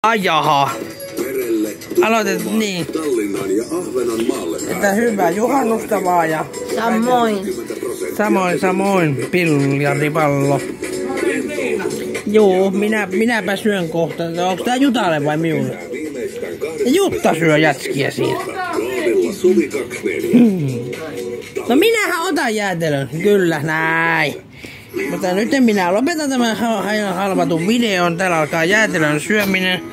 Jaha. Aloitet niin. Että hyvää juhannusta vaan ja... Samoin. Piljaripallo. Joo, minäpä syön kohta. Onko tää Jutalle vai minulle? Jutta syö jätskiä siinä. No minähän otan jäätelön. Kyllä, näin. Mutta nyt minä lopetan tämän halvatun videon. Täällä alkaa jäätelön syöminen.